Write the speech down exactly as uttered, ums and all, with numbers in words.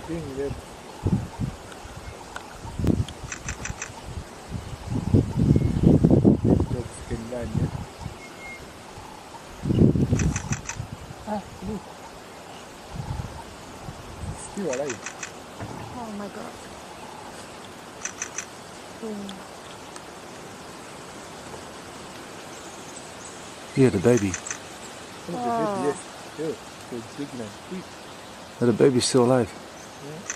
thing that dogs can run, yeah? Ah, look. It's still alive. Oh my god. Mm. Yeah, the baby. Oh, the baby, yes. Yeah, the big man. The baby's still alive. Yeah.